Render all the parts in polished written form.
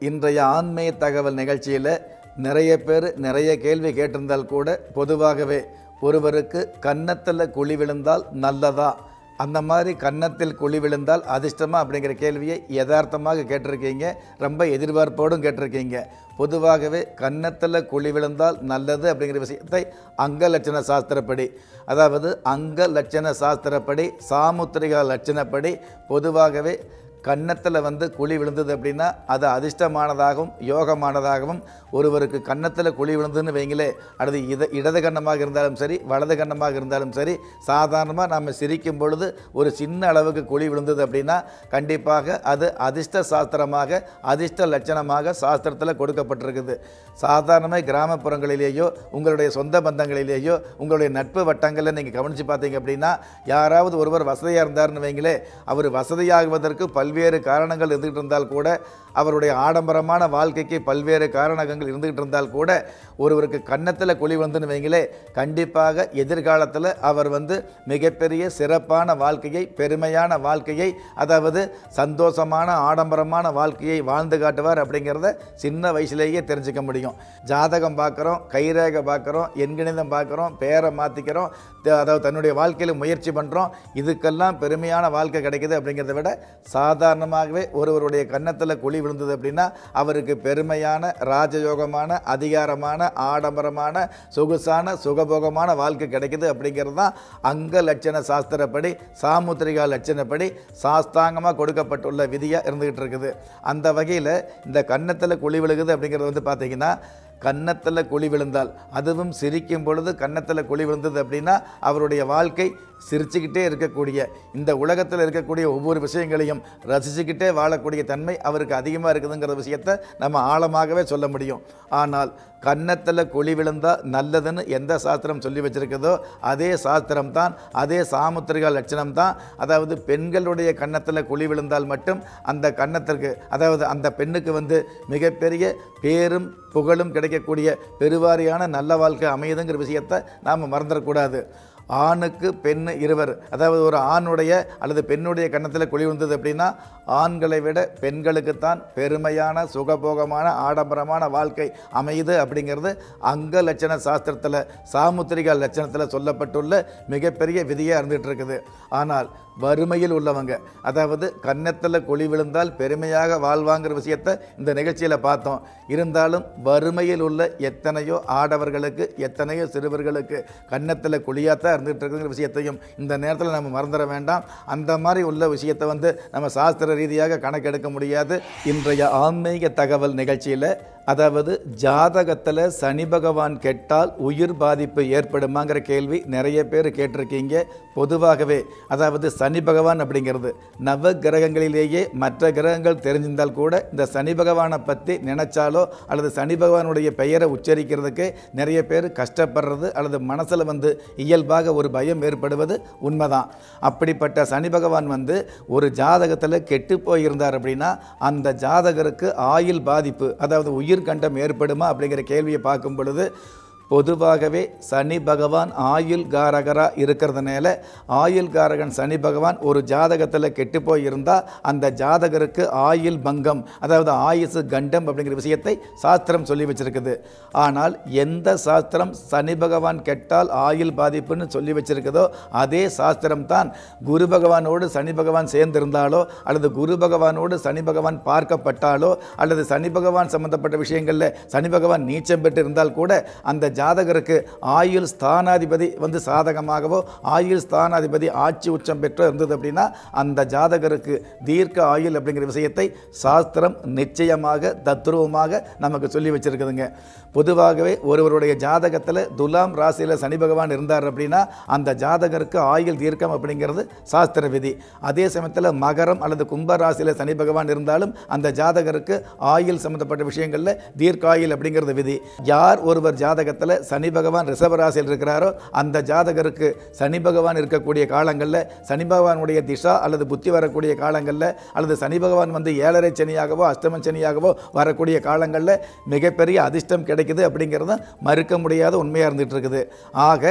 இன்றைய ஆன்மீக தகவல் நிகழ்ச்சியில் நிறைய பேர் நிறைய கேள்வி கேட்டிருந்தால் கூட பொதுவாகவே ஒருவருக்கு கன்னத்தில் குழி விழுந்தால் நல்லதா, அந்த மாதிரி கன்னத்தில் குழி விழுந்தால் அதிர்ஷ்டமா அப்படிங்கிற கேள்வியை யதார்த்தமாக கேட்டிருக்கீங்க. ரொம்ப எதிர்பார்ப்போடும் கேட்டிருக்கீங்க. பொதுவாகவே கன்னத்தில் குழி விழுந்தால் நல்லது அப்படிங்கிற விஷயத்தை அங்க லட்சண சாஸ்திரப்படி, அதாவது அங்க லட்சண சாஸ்திரப்படி சாமுத்திரிகா லட்சணப்படி பொதுவாகவே கன்னத்தில் குழி விழுந்தது அப்படின்னா அது அதிர்ஷ்டமானதாகவும் யோகமானதாகவும், ஒருவருக்கு கன்னத்தில் குழி விழுந்துன்னு வைங்களே, அது இடது கன்னமாக இருந்தாலும் சரி வலது கன்னமாக இருந்தாலும் சரி, சாதாரணமாக நம்ம சிரிக்கும் பொழுது ஒரு சின்ன அளவுக்கு குழி விழுந்தது அப்படின்னா கண்டிப்பாக அது அதிர்ஷ்ட சாஸ்திரமாக அதிர்ஷ்ட லட்சணமாக சாஸ்திரத்தில் கொடுக்கப்பட்டிருக்குது. சாதாரணமாக கிராமப்புறங்களிலேயோ உங்களுடைய சொந்த பந்தங்களிலேயோ உங்களுடைய நட்பு வட்டங்களில் நீங்கள் கவனித்து பார்த்தீங்க அப்படின்னா, யாராவது ஒருவர் வசதியாக இருந்தார்னு வைங்களே, அவர் வசதியாகுவதற்கு பல்வேறு காரணங்கள் இருந்துகிட்டு இருந்தால் கூட, அவருடைய ஆடம்பரமான வாழ்க்கைக்கு பல்வேறு காரணங்கள் இருந்துகிட்டு இருந்தால் கூட, ஒருவருக்கு கன்னத்தில் குழி வந்துன்னு வைங்களே, கண்டிப்பாக எதிர்காலத்தில் அவர் மிகப்பெரிய சிறப்பான வாழ்க்கையை, பெருமையான வாழ்க்கையை, அதாவது சந்தோஷமான ஆடம்பரமான வாழ்க்கையை வாழ்ந்து காட்டுவார் அப்படிங்கிறத சின்ன வயசுலேயே தெரிஞ்சுக்க முடியும். ஜாதகம் பார்க்குறோம், கைரேகை பார்க்குறோம், எண்கணிதம் பார்க்குறோம், பேரை மாற்றிக்கிறோம், அதாவது தன்னுடைய வாழ்க்கையில் முயற்சி பண்ணுறோம், இதுக்கெல்லாம் பெருமையான வாழ்க்கை கிடைக்குது அப்படிங்கிறத விட சாதாரணமாகவே ஒருவருடைய கன்னத்தில் குழி விழுந்தது அப்படின்னா அவருக்கு பெருமையான ராஜயோகமான அதிகாரமான ஆடம்பரமான சொகுசான சுகபோகமான வாழ்க்கை கிடைக்குது அப்படிங்கிறது தான் அங்க லட்சண சாஸ்திரப்படி சாமுத்திரிகா லட்சணப்படி சாஸ்தாங்கமாக கொடுக்கப்பட்டுள்ள விதியாக இருந்துகிட்டு இருக்குது. அந்த வகையில் இந்த கன்னத்தில் குழி விழுகுது அப்படிங்கிறது பார்த்தீங்கன்னா, கன்னத்தில் குழி விழுந்தால், அதுவும் சிரிக்கும் பொழுது கன்னத்தில் குழி விழுந்தது அப்படின்னா அவருடைய வாழ்க்கை சிரிச்சுக்கிட்டே இருக்கக்கூடிய, இந்த உலகத்தில் இருக்கக்கூடிய ஒவ்வொரு விஷயங்களையும் ரசிச்சுக்கிட்டே வாழக்கூடிய தன்மை அவருக்கு அதிகமாக இருக்குதுங்கிற விஷயத்தை நம்ம ஆழமாகவே சொல்ல முடியும். ஆனால் கன்னத்தில் குழி விழுந்தால் நல்லதுன்னு எந்த சாஸ்திரம் சொல்லி வச்சிருக்குதோ அதே சாஸ்திரம் தான், அதே சாமுத்திரிகா லட்சணம் தான். அதாவது பெண்களுடைய கன்னத்தில் குழி விழுந்தால் மட்டும் அந்த கன்னத்திற்கு, அதாவது அந்த பெண்ணுக்கு மிகப்பெரிய பேரும் புகழும் கிடைக்கக்கூடிய பெருவாரியான நல்ல வாழ்க்கை அமையுதுங்கிற விஷயத்தை நாம் மறந்துடக்கூடாது. ஆணுக்கு பெண் இருவர், அதாவது ஒரு ஆணுடைய அல்லது பெண்ணுடைய கன்னத்தில் குழி விழுந்தது அப்படின்னா ஆண்களை விட பெண்களுக்குத்தான் பெருமையான சுகபோகமான ஆடம்பரமான வாழ்க்கை அமையுது அப்படிங்கிறது அங்க லட்சண சாஸ்திரத்தில் சாமுத்திரிகா லட்சணத்தில் சொல்லப்பட்டுள்ள மிகப்பெரிய விதியாக இருந்துகிட்டு இருக்குது. ஆனால் வறுமையில் உள்ளவங்க, அதாவது கன்னத்தில் குழி விழுந்தால் பெருமையாக வாழ்வாங்கிற விஷயத்தை இந்த நிகழ்ச்சியில் பார்த்தோம். இருந்தாலும் வறுமையில் உள்ள எத்தனையோ ஆடவர்களுக்கு எத்தனையோ சிறுவர்களுக்கு கன்னத்தில் குழியாத்தான் இருந்துகிட்டு இருக்குங்கிற விஷயத்தையும் இந்த நேரத்தில் நம்ம மறந்துட வேண்டாம். அந்த மாதிரி உள்ள விஷயத்தை நம்ம சாஸ்திர ரீதியாக கணக்கெடுக்க முடியாது. இன்றைய ஆன்மீக தகவல் நிகழ்ச்சியில், அதாவது ஜாதகத்தில் சனி பகவான் கெட்டால் உயிர் பாதிப்பு ஏற்படுமாங்கிற கேள்வி நிறைய பேர் கேட்டிருக்கீங்க. பொதுவாகவே அதாவது சனி பகவான் அப்படிங்கிறது நவ கிரகங்களிலேயே மற்ற கிரகங்கள் தெரிஞ்சிருந்தால் கூட இந்த சனி பகவானை பற்றி நினைச்சாலோ அல்லது சனி பகவானுடைய பெயரை உச்சரிக்கிறதுக்கு நிறைய பேர் கஷ்டப்படுறது அல்லது மனசில் இயல்பாக ஒரு பயம் ஏற்படுவது உண்மைதான். அப்படிப்பட்ட சனி பகவான் ஒரு ஜாதகத்தில் கெட்டு போயிருந்தார் அப்படின்னா அந்த ஜாதகருக்கு ஆயுள் பாதிப்பு, அதாவது உயிர் கண்டம் ஏற்படுமா அப்படிங்கிற கேள்வியை பார்க்கும் பொழுது, பொதுவாகவே சனி பகவான் ஆயுள் காரகராக இருக்கிறதுனால ஆயுள் காரகன் சனி பகவான் ஒரு ஜாதகத்தில் கெட்டு போயிருந்தால் அந்த ஜாதகருக்கு ஆயுள் பங்கம், அதாவது ஆயுசு கண்டம் அப்படிங்கிற விஷயத்தை சாஸ்திரம் சொல்லி வச்சிருக்குது. ஆனால் எந்த சாஸ்திரம் சனி பகவான் கெட்டால் ஆயுள் பாதிப்புன்னு சொல்லி வச்சிருக்குதோ அதே சாஸ்திரம் தான் குரு பகவானோடு சனி பகவான் சேர்ந்திருந்தாலோ அல்லது குரு பகவானோடு சனி பகவான் பார்க்கப்பட்டாலோ அல்லது சனி பகவான் சம்பந்தப்பட்ட விஷயங்களில் சனி பகவான் நீச்சம் பெற்று இருந்தால் கூட அந்த ஜாதகருக்கு ஆயுள் ஸ்தானாதிபதி சாதகமாகவோ ஆயுள் ஸ்தானாதிபதி ஆட்சி உச்சம் பெற்றோ இருந்தது அப்படின்னா அந்த ஜாதகருக்கு தீர்க்க ஆயுள் அப்படிங்கிற விஷயத்தை சாஸ்திரம் நிச்சயமாக தத்ரூபமாக நமக்கு சொல்லி வச்சிருக்குதுங்க. பொதுவாகவே ஒருவருடைய ஜாதகத்தில் துலாம் ராசியில் சனி பகவான் இருந்தார் அப்படின்னா அந்த ஜாதகருக்கு ஆயுள் தீர்க்கம் அப்படிங்கிறது சாஸ்திர விதி. அதே சமயத்தில் மகரம் அல்லது கும்ப ராசியில் சனி பகவான் இருந்தாலும் அந்த ஜாதகருக்கு ஆயுள் சம்பந்தப்பட்ட விஷயங்களில் தீர்க்காயுள் அப்படிங்கிறது விதி. யார் ஒருவர் ஜாதகத்தில் சனி பகவான் ரிஷபராசியில் இருக்கிறாரோ அந்த ஜாதகருக்கு சனி பகவான் இருக்கக்கூடிய காலங்களில் சனி பகவானுடைய திசா அல்லது புத்தி வரக்கூடிய காலங்களில் அல்லது சனி பகவான் 7.5 சனியாகவோ அஷ்டம சனியாகவோ வரக்கூடிய காலங்களில் மிகப்பெரிய அதிர்ஷ்டம் கிடைக்குது அப்படிங்கிறது மறுக்க முடியாத உண்மையாக இருந்துகிட்டு இருக்குது. ஆக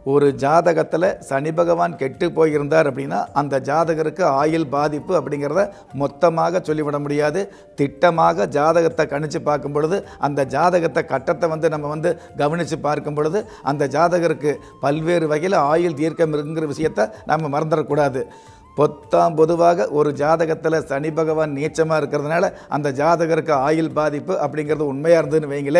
ஒரு ஜாதகத்தில் சனி பகவான் கெட்டு போயிருந்தார் அப்படின்னா அந்த ஜாதகருக்கு ஆயுள் பாதிப்பு அப்படிங்கிறத மொத்தமாக சொல்லிவிட முடியாது. திட்டமாக ஜாதகத்தை கணிச்சு பார்க்கும் பொழுது, அந்த ஜாதகத்தை கட்டத்தை நம்ம கவனித்து பார்க்கும் பொழுது அந்த ஜாதகருக்கு பல்வேறு வகையில் ஆயுள் தீர்க்கம் இருக்குங்கிற விஷயத்தை நம்ம மறந்துடக்கூடாது. பொதுவாக ஒரு ஜாதகத்தில் சனி பகவான் நீச்சமாக இருக்கிறதுனால அந்த ஜாதகருக்கு ஆயுள் பாதிப்பு அப்படிங்கிறது உண்மையாக இருந்ததுன்னு வைங்களே,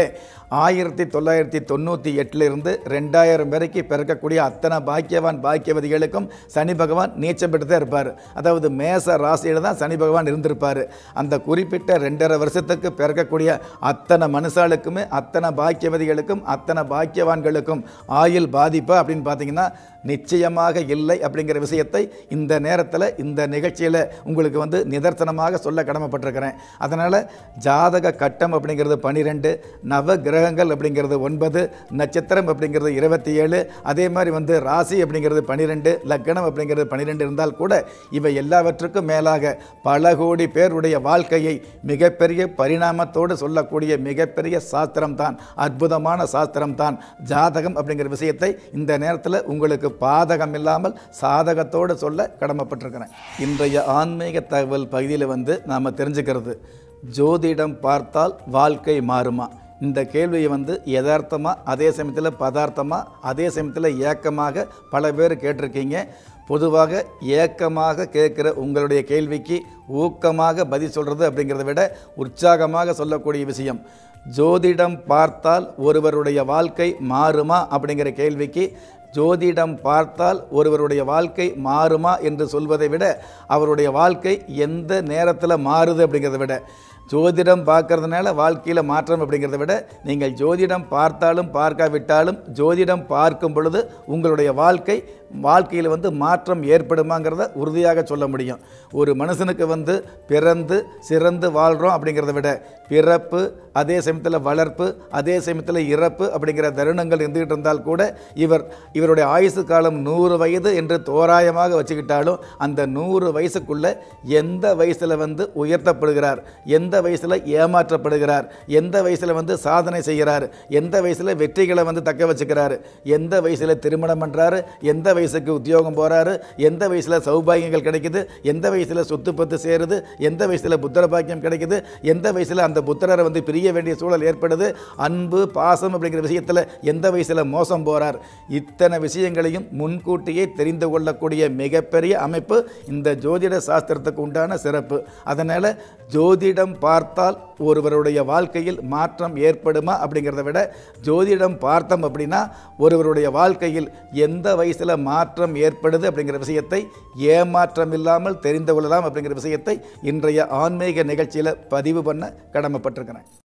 1998 2000 வரைக்கும் பிறக்கக்கூடிய அத்தனை பாக்கியவதிகளுக்கும் சனி பகவான் நீச்சம் பெற்று தான் இருப்பார். அதாவது மேச ராசியில் தான் சனி பகவான் இருந்திருப்பார். அந்த குறிப்பிட்ட 2.5 வருஷத்துக்கு பிறக்கக்கூடிய அத்தனை மனுஷாளுக்குமே, அத்தனை பாக்கியவதிகளுக்கும், அத்தனை பாக்கியவான்களுக்கும் ஆயுள் பாதிப்பு அப்படின்னு பார்த்தீங்கன்னா நிச்சயமாக இல்லை அப்படிங்கிற விஷயத்தை இந்த நேரத்தில் இந்த நிகழ்ச்சியில் உங்களுக்கு நிதர்சனமாக சொல்ல கடமைப்பட்டிருக்கிறேன். அதனால் ஜாதக கட்டம் அப்படிங்கிறது 12, நவ கிரகங்கள் அப்படிங்கிறது 9, நட்சத்திரம் அப்படிங்கிறது 27, அதே மாதிரி ராசி அப்படிங்கிறது 12, லக்னம் அப்படிங்கிறது 12 இருந்தால் கூட இவை எல்லாவற்றுக்கும் மேலாக பல கோடி பேருடைய வாழ்க்கையை மிகப்பெரிய பரிணாமத்தோடு சொல்லக்கூடிய மிகப்பெரிய சாஸ்திரம் தான், அற்புதமான சாஸ்திரம் தான் ஜாதகம் அப்படிங்கிற விஷயத்தை இந்த நேரத்தில் உங்களுக்கு பாதகம் இல்லாமல் சாதகத்தோடு சொல்ல கடமைப்பட்டிருக்கிறேன். இன்றைய ஆன்மீக தகவல் பகுதியில் நாம் தெரிஞ்சுக்கிறது, ஜோதிடம் பார்த்தால் வாழ்க்கை மாறுமா? இந்த கேள்வியை யதார்த்தமாக, அதே சமயத்தில் பதார்த்தமாக, அதே சமயத்தில் ஏக்கமாக பல பேர் கேட்டிருக்கீங்க. பொதுவாக ஏக்கமாக கேட்குற உங்களுடைய கேள்விக்கு ஊக்கமாக பதில் சொல்கிறது அப்படிங்கிறத விட உற்சாகமாக சொல்லக்கூடிய விஷயம், ஜோதிடம் பார்த்தால் ஒருவருடைய வாழ்க்கை மாறுமா அப்படிங்கிற கேள்விக்கு ஜோதிடம் பார்த்தால் ஒருவருடைய வாழ்க்கை மாறுமா என்று சொல்வதை விட அவருடைய வாழ்க்கை எந்த நேரத்தில் மாறுது அப்படிங்கிறத விட, ஜோதிடம் பார்க்கறதுனால வாழ்க்கையில் மாற்றம் அப்படிங்கிறத விட நீங்கள் ஜோதிடம் பார்த்தாலும் பார்க்காவிட்டாலும் ஜோதிடம் பார்க்கும் பொழுது உங்களுடைய வாழ்க்கையில் மாற்றம் ஏற்படுமாங்கிறத உறுதியாக சொல்ல முடியும். ஒரு மனுஷனுக்கு பிறந்து சிறந்து வாழ்கிறோம் அப்படிங்கிறத விட பிறப்பு, அதே சமயத்தில் வளர்ப்பு, அதே சமயத்தில் இறப்பு அப்படிங்கிற தருணங்கள் இருந்துகிட்டு இருந்தால் கூட இவருடைய ஆயுசு காலம் 100 வயது என்று தோராயமாக வச்சுக்கிட்டாலும் அந்த 100 வயசுக்குள்ளே எந்த வயசில் உயர்த்தப்படுகிறார், எந்த வயசில் ஏமாற்றப்படுகிறார், எந்த வயசில் சாதனை செய்கிறார், எந்த வயசில் வெற்றிகளை தக்க வச்சுக்கிறார், எந்த வயசில் திருமணம் பண்ணுறாரு, எந்த வயசுக்கு உத்தியோகம் போகிறாரு, எந்த வயசில் சௌபாகியங்கள் கிடைக்குது, எந்த வயசில் சொத்து பத்து சேருது, எந்த வயசில் புத்திர பாக்கியம் கிடைக்குது, எந்த வயசில் அந்த புத்திரரை பிரிய வேண்டிய சூழல் ஏற்படுது, அன்பு பாசம் அப்படிங்கிற விஷயத்தில் எந்த வயசில் மோசம் போகிறார், இத்தனை விஷயங்களையும் முன்கூட்டியே தெரிந்து கொள்ளக்கூடிய மிகப்பெரிய அமைப்பு இந்த ஜோதிட சாஸ்திரத்துக்கு உண்டான சிறப்பு. அதனால் ஜோதிடம் பார்த்தால் ஒருவருடைய வாழ்க்கையில் மாற்றம் ஏற்படுமா அப்படிங்கிறத விட ஜோதிடம் பார்த்தோம் அப்படின்னா ஒருவருடைய வாழ்க்கையில் எந்த வயசில் மாற்றம் ஏற்படுது அப்படிங்கிற விஷயத்தை ஏமாற்றம் இல்லாமல் தெரிந்து கொள்ளலாம் அப்படிங்கிற விஷயத்தை இன்றைய ஆன்மீக நிகழ்ச்சியில் பதிவு பண்ண கடமைப்பட்டிருக்கிறேன்.